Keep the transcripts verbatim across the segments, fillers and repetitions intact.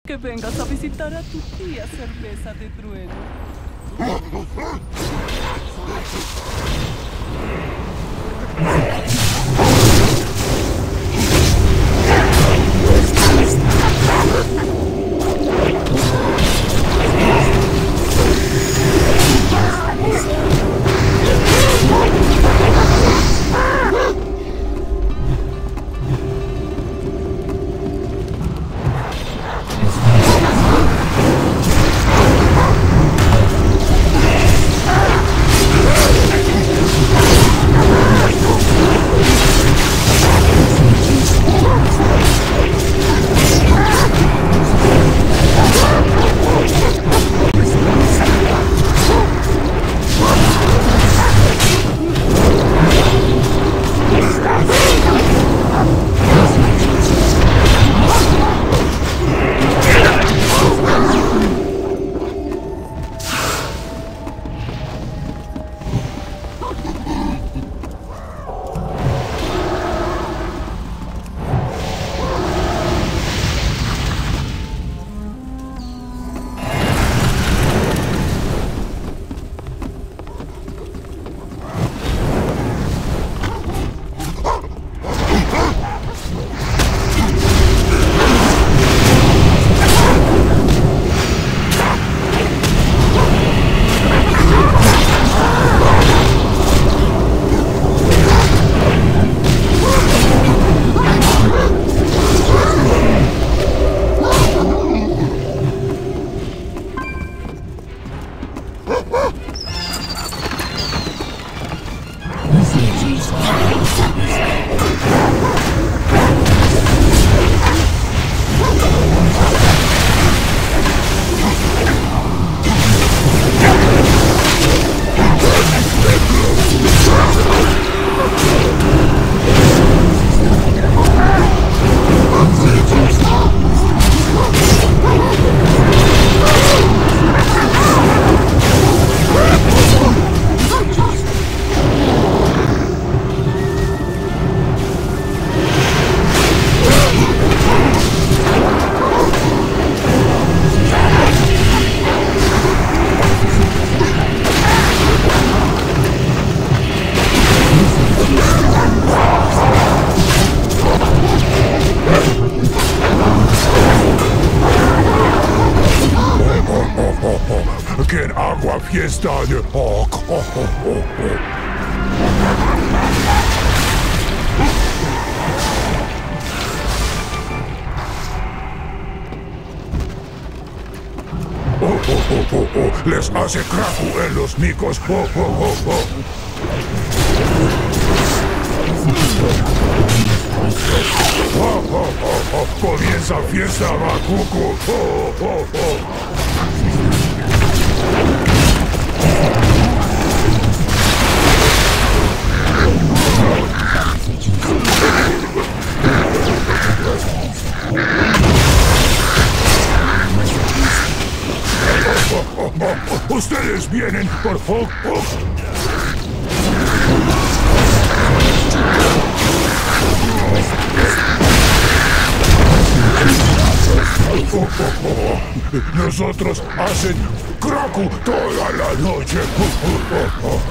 Que vengas a visitar a tu tía Cerveza de Trueno. Fiesta de Hawk. Oh, oh, oh, oh. Oh, oh, oh, oh, oh. Les hace cracu en los micos. Oh, oh, oh, oh. Oh, oh, oh, oh. Comienza fiesta Bakuku. Oh, oh, oh. Oh, oh, oh. Ustedes vienen por Hawk. Oh. Oh, oh, oh. Nosotros hacen cracu toda la noche. Oh, oh, oh, oh.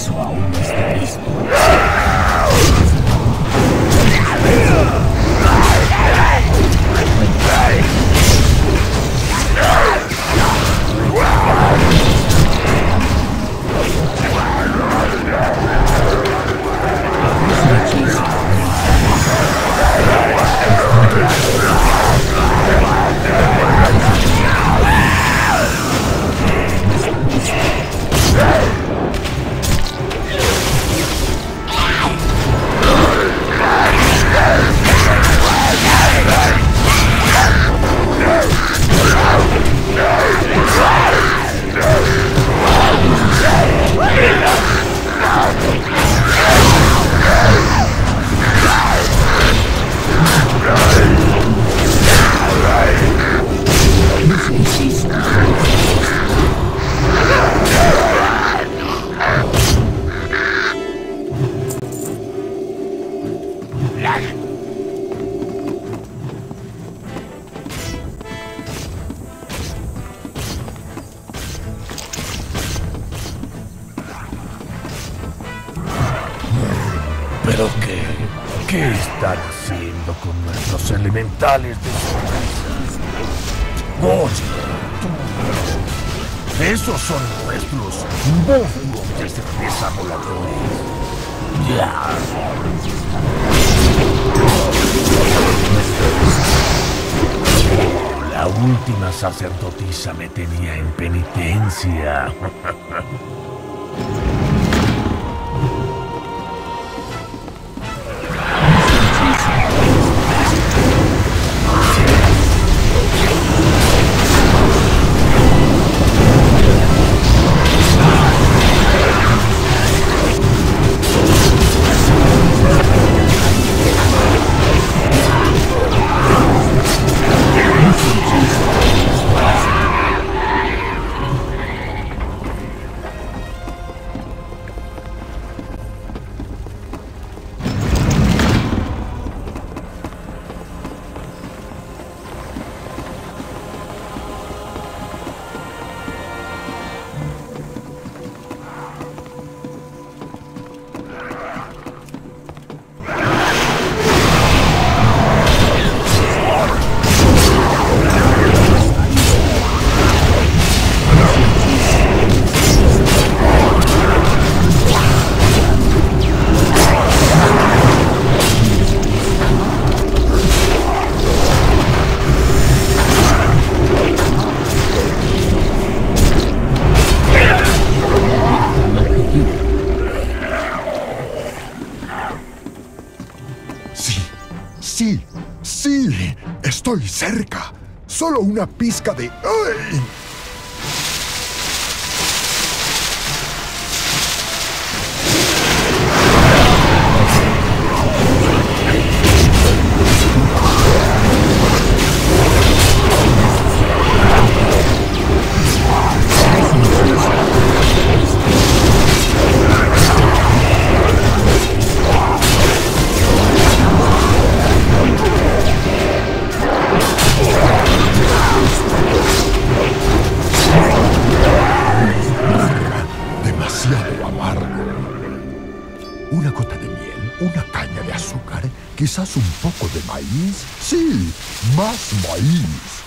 hechizo aún no está listo. ¿Pero qué? ¿Qué están haciendo con nuestros elementales de sonrisas? Oye, tú. Esos son nuestros monstruos de cerveza voladores. Ya. La última sacerdotisa me tenía en penitencia. Sí, sí, estoy cerca. Solo una pizca de... ¡Ay! Una gota de miel, una caña de azúcar, quizás un poco de maíz. Sí, más maíz.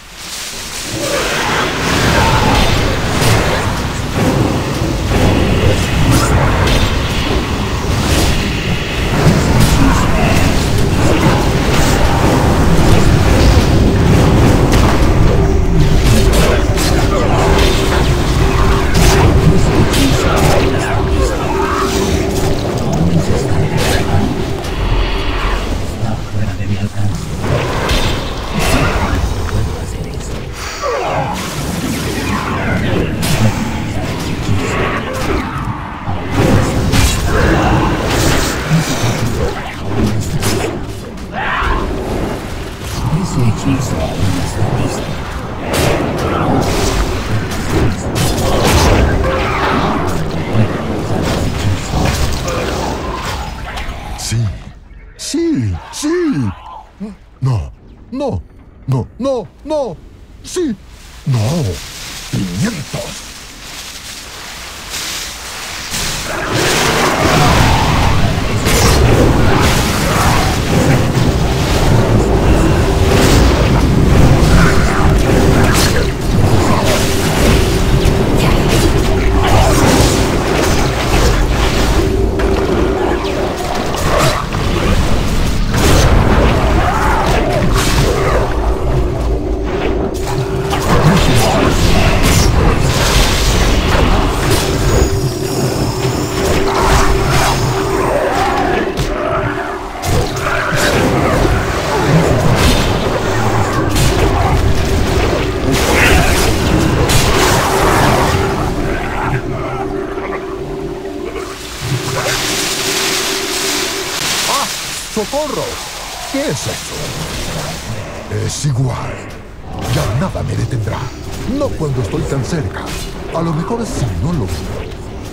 ¡Chorros! ¿Qué es eso? Es igual. Ya nada me detendrá. No cuando estoy tan cerca. A lo mejor sí, no lo veo.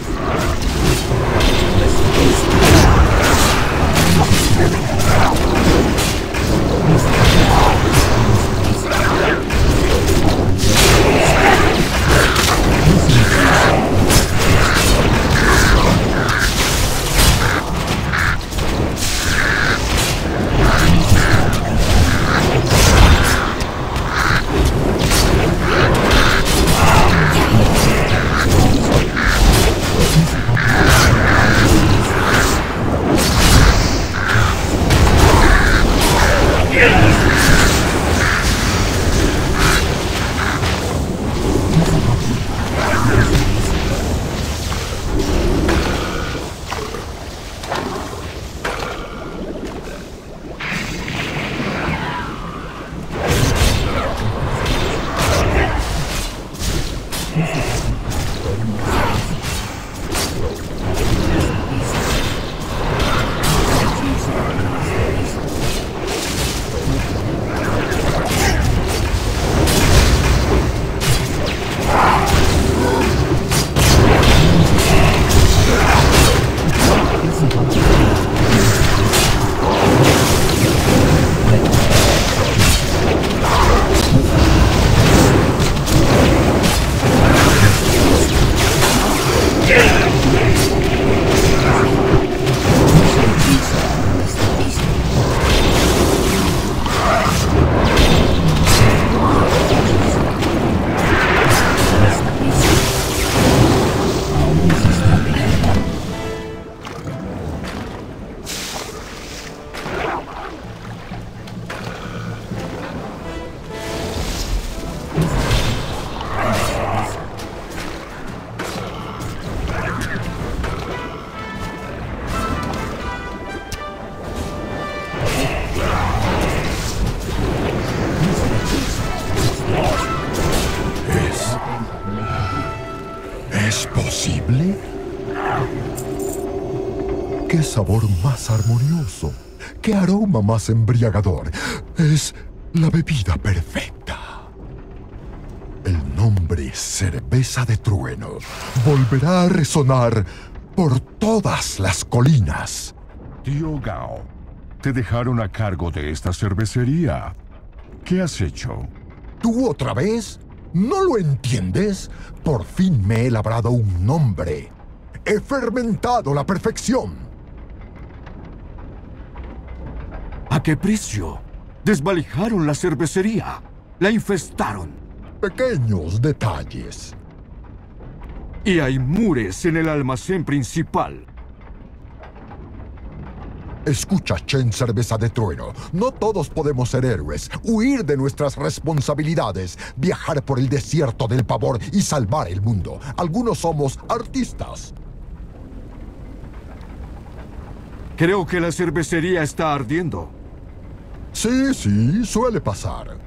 ¿Es posible? ¡Qué sabor más armonioso! ¡Qué aroma más embriagador! Es la bebida perfecta. El nombre Cerveza de Trueno volverá a resonar por todas las colinas. Tío Gao, te dejaron a cargo de esta cervecería. ¿Qué has hecho? ¿Tú otra vez? ¿No lo entiendes? Por fin me he labrado un nombre. He fermentado la perfección. ¿A qué precio? Desvalijaron la cervecería. La infestaron. Pequeños detalles. Y hay mures en el almacén principal. Escucha, Chen Cerveza de Trueno. No todos podemos ser héroes, huir de nuestras responsabilidades, viajar por el desierto del pavor y salvar el mundo. Algunos somos artistas. Creo que la cervecería está ardiendo. Sí, sí, suele pasar.